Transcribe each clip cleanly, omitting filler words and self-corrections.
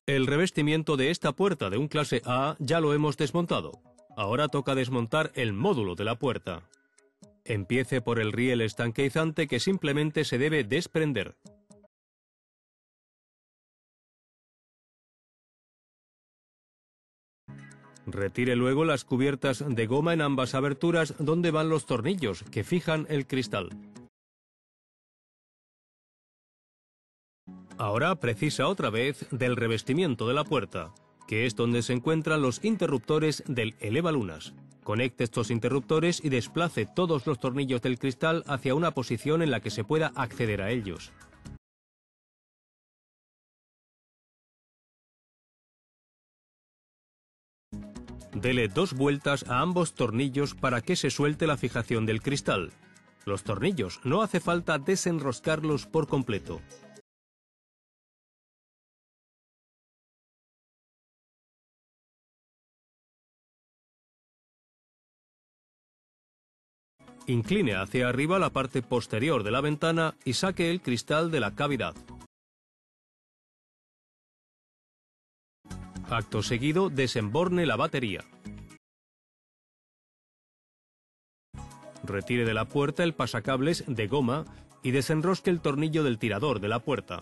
El revestimiento de esta puerta de un clase A ya lo hemos desmontado. Ahora toca desmontar el módulo de la puerta. Empiece por el riel estanqueizante que simplemente se debe desprender. Retire luego las cubiertas de goma en ambas aberturas donde van los tornillos que fijan el cristal. Ahora precisa otra vez del revestimiento de la puerta, que es donde se encuentran los interruptores del elevalunas. Conecte estos interruptores y desplace todos los tornillos del cristal hacia una posición en la que se pueda acceder a ellos. Dele 2 vueltas a ambos tornillos para que se suelte la fijación del cristal. Los tornillos no hace falta desenroscarlos por completo. Incline hacia arriba la parte posterior de la ventana y saque el cristal de la cavidad. Acto seguido, desemborne la batería. Retire de la puerta el pasacables de goma y desenrosque el tornillo del tirador de la puerta.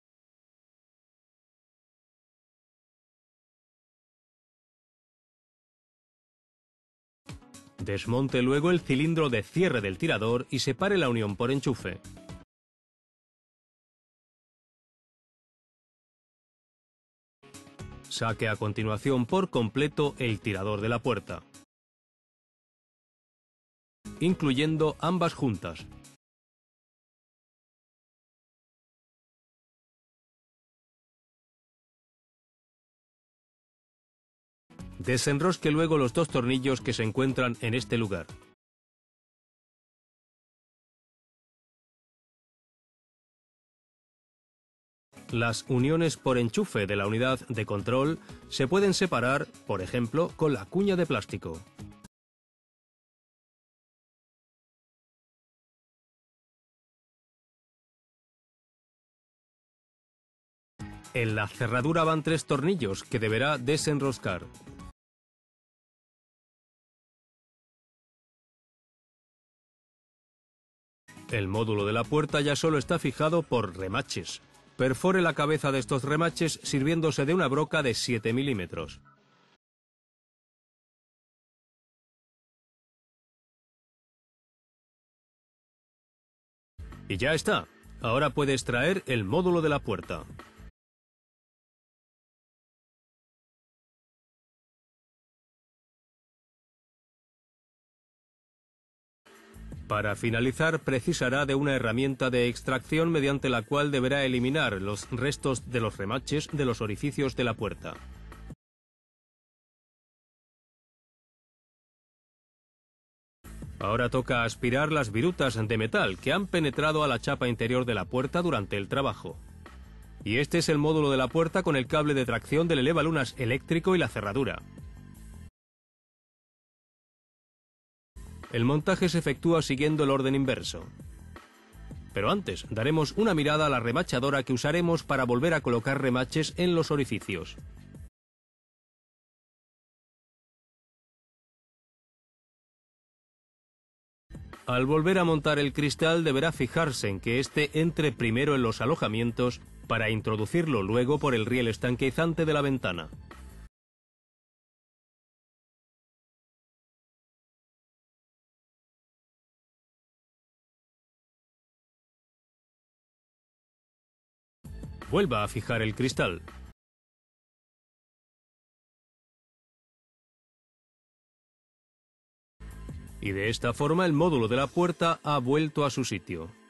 Desmonte luego el cilindro de cierre del tirador y separe la unión por enchufe. Saque a continuación por completo el tirador de la puerta, incluyendo ambas juntas. Desenrosque luego los 2 tornillos que se encuentran en este lugar. Las uniones por enchufe de la unidad de control se pueden separar, por ejemplo, con la cuña de plástico. En la cerradura van 3 tornillos que deberá desenroscar. El módulo de la puerta ya solo está fijado por remaches. Perfore la cabeza de estos remaches sirviéndose de una broca de 7 milímetros. Y ya está. Ahora puede extraer el módulo de la puerta. Para finalizar, precisará de una herramienta de extracción mediante la cual deberá eliminar los restos de los remaches de los orificios de la puerta. Ahora toca aspirar las virutas de metal que han penetrado a la chapa interior de la puerta durante el trabajo. Y este es el módulo de la puerta con el cable de tracción del elevalunas eléctrico y la cerradura. El montaje se efectúa siguiendo el orden inverso. Pero antes, daremos una mirada a la remachadora que usaremos para volver a colocar remaches en los orificios. Al volver a montar el cristal deberá fijarse en que éste entre primero en los alojamientos para introducirlo luego por el riel estanqueizante de la ventana. Vuelva a fijar el cristal. Y de esta forma el módulo de la puerta ha vuelto a su sitio.